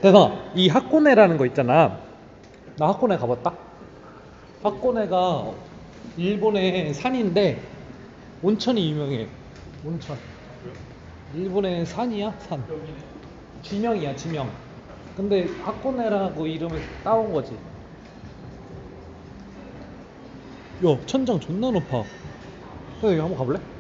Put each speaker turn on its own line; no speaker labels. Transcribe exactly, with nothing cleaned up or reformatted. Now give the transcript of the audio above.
그래서 이 하코네라는 거 있잖아. 나 하코네 가봤다. 하코네가 일본의 산인데 온천이 유명해. 온천. 일본의 산이야? 산. 지명이야, 지명. 근데 하코네라고 이름을 따온 거지. 야, 천장 존나 높아. 야, 여기 한번 가볼래?